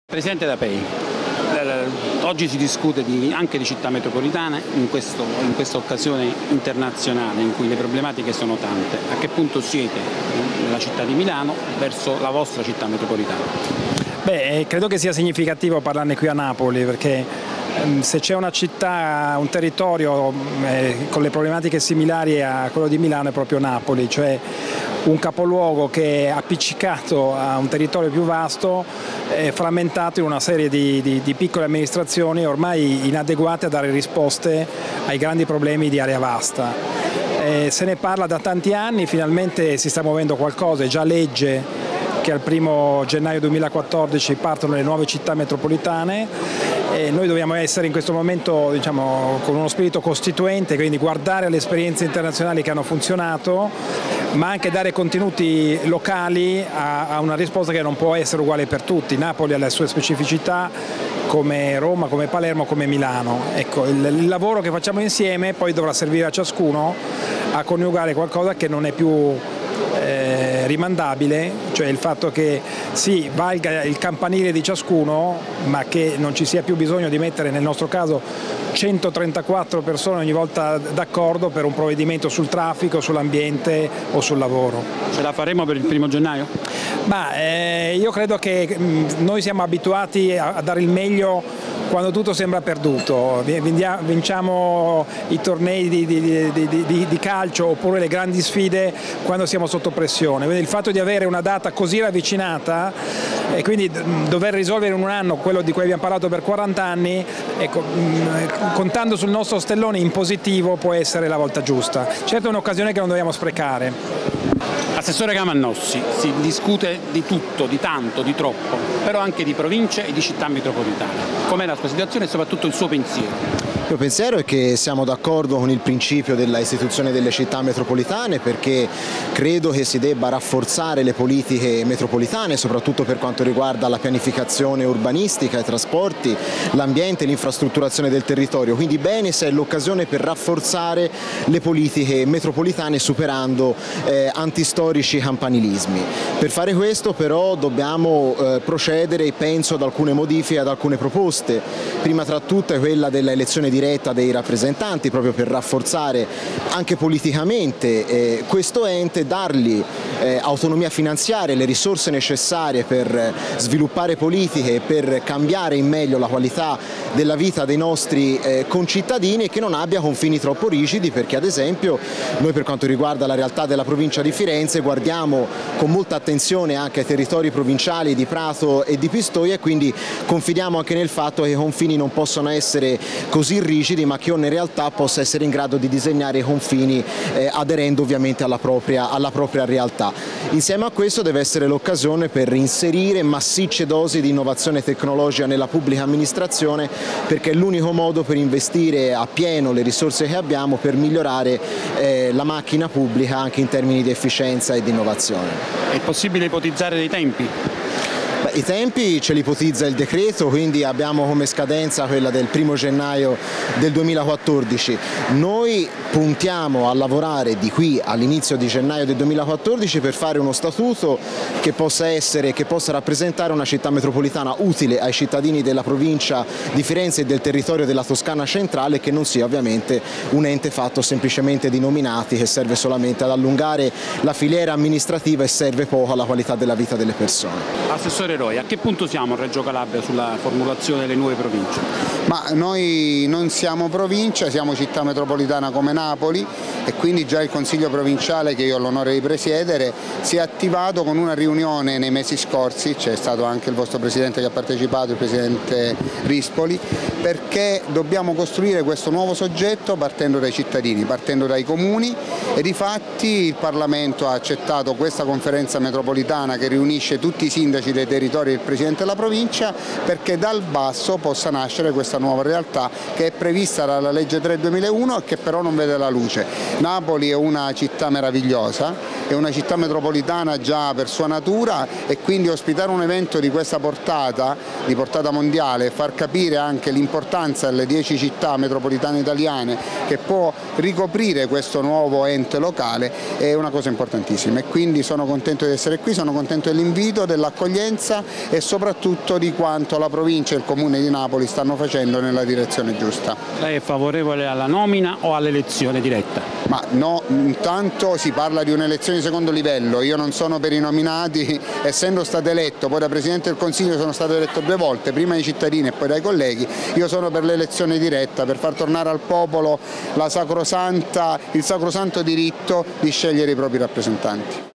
Presidente D'Apei, oggi si discute anche di città metropolitane in questa occasione internazionale in cui le problematiche sono tante. A che punto siete nella città di Milano verso la vostra città metropolitana? Beh, credo che sia significativo parlarne qui a Napoli, perché se c'è una città, un territorio con le problematiche similari a quello di Milano è proprio Napoli, cioè un capoluogo che è appiccicato a un territorio più vasto, frammentato in una serie di piccole amministrazioni ormai inadeguate a dare risposte ai grandi problemi di area vasta. Se ne parla da tanti anni, finalmente si sta muovendo qualcosa, è già legge che al 1° gennaio 2014 partono le nuove città metropolitane. E noi dobbiamo essere in questo momento, diciamo, con uno spirito costituente, quindi guardare alle esperienze internazionali che hanno funzionato, ma anche dare contenuti locali a una risposta che non può essere uguale per tutti. Napoli ha le sue specificità, come Roma, come Palermo, come Milano. Ecco, il lavoro che facciamo insieme poi dovrà servire a ciascuno a coniugare qualcosa che non è più rimandabile, cioè il fatto che sì, valga il campanile di ciascuno, ma che non ci sia più bisogno di mettere, nel nostro caso, 134 persone ogni volta d'accordo per un provvedimento sul traffico, sull'ambiente o sul lavoro. Ce la faremo per il 1° gennaio? Io credo che noi siamo abituati a dare il meglio quando tutto sembra perduto. Vinciamo i tornei di calcio oppure le grandi sfide quando siamo sotto pressione. Quindi il fatto di avere una data così ravvicinata e quindi dover risolvere in un anno quello di cui abbiamo parlato per 40 anni, ecco, contando sul nostro stellone in positivo può essere la volta giusta. Certo è un'occasione che non dobbiamo sprecare. Assessore Camannossi, si discute di tutto, di tanto, di troppo, però anche di province e di città metropolitane. Com'è la sua situazione e soprattutto il suo pensiero? Il mio pensiero è che siamo d'accordo con il principio della istituzione delle città metropolitane, perché credo che si debba rafforzare le politiche metropolitane, soprattutto per quanto riguarda la pianificazione urbanistica, i trasporti, l'ambiente, l'infrastrutturazione del territorio. Quindi bene se è l'occasione per rafforzare le politiche metropolitane superando antistorici campanilismi. Per fare questo però dobbiamo procedere, penso, ad alcune modifiche, ad alcune proposte. Prima tra tutte quella della elezione diretta dei rappresentanti, proprio per rafforzare anche politicamente questo ente, dargli autonomia finanziaria, le risorse necessarie per sviluppare politiche e per cambiare in meglio la qualità della vita dei nostri concittadini, e che non abbia confini troppo rigidi, perché ad esempio noi, per quanto riguarda la realtà della provincia di Firenze, guardiamo con molta attenzione anche ai territori provinciali di Prato e di Pistoia, e quindi confidiamo anche nel fatto che i confini non possono essere così rigidi, ma che in realtà possa essere in grado di disegnare i confini aderendo ovviamente alla propria realtà. Insieme a questo deve essere l'occasione per inserire massicce dosi di innovazione tecnologica nella pubblica amministrazione, perché è l'unico modo per investire a pieno le risorse che abbiamo per migliorare la macchina pubblica anche in termini di efficienza e di innovazione. È possibile ipotizzare dei tempi? I tempi ce li ipotizza il decreto, quindi abbiamo come scadenza quella del 1° gennaio del 2014. Noi puntiamo a lavorare di qui all'inizio di gennaio del 2014 per fare uno statuto che possa rappresentare una città metropolitana utile ai cittadini della provincia di Firenze e del territorio della Toscana centrale, che non sia ovviamente un ente fatto semplicemente di nominati che serve solamente ad allungare la filiera amministrativa e serve poco alla qualità della vita delle persone. Assessore Roy, a che punto siamo a Reggio Calabria sulla formulazione delle nuove province? Ma noi non siamo provincia, siamo città metropolitana come Napoli, e quindi già il Consiglio provinciale, che io ho l'onore di presiedere, si è attivato con una riunione nei mesi scorsi, c'è stato anche il vostro Presidente che ha partecipato, il Presidente Rispoli, perché dobbiamo costruire questo nuovo soggetto partendo dai cittadini, partendo dai comuni, e difatti il Parlamento ha accettato questa conferenza metropolitana che riunisce tutti i sindaci dei territori e il Presidente della provincia, perché dal basso possa nascere questa nuova realtà che è prevista dalla legge 3/2001 e che però non vede la luce. Napoli è una città meravigliosa, è una città metropolitana già per sua natura, e quindi ospitare un evento di questa portata, di portata mondiale, e far capire anche l'importanza delle 10 città metropolitane italiane che può ricoprire questo nuovo ente locale è una cosa importantissima, e quindi sono contento di essere qui, sono contento dell'invito, dell'accoglienza, sicurezza e soprattutto di quanto la provincia e il comune di Napoli stanno facendo nella direzione giusta. Lei è favorevole alla nomina o all'elezione diretta? Ma no, intanto si parla di un'elezione di secondo livello, io non sono per i nominati, essendo stato eletto, poi da Presidente del Consiglio sono stato eletto 2 volte, prima ai cittadini e poi dai colleghi, io sono per l'elezione diretta, per far tornare al popolo il sacrosanto diritto di scegliere i propri rappresentanti.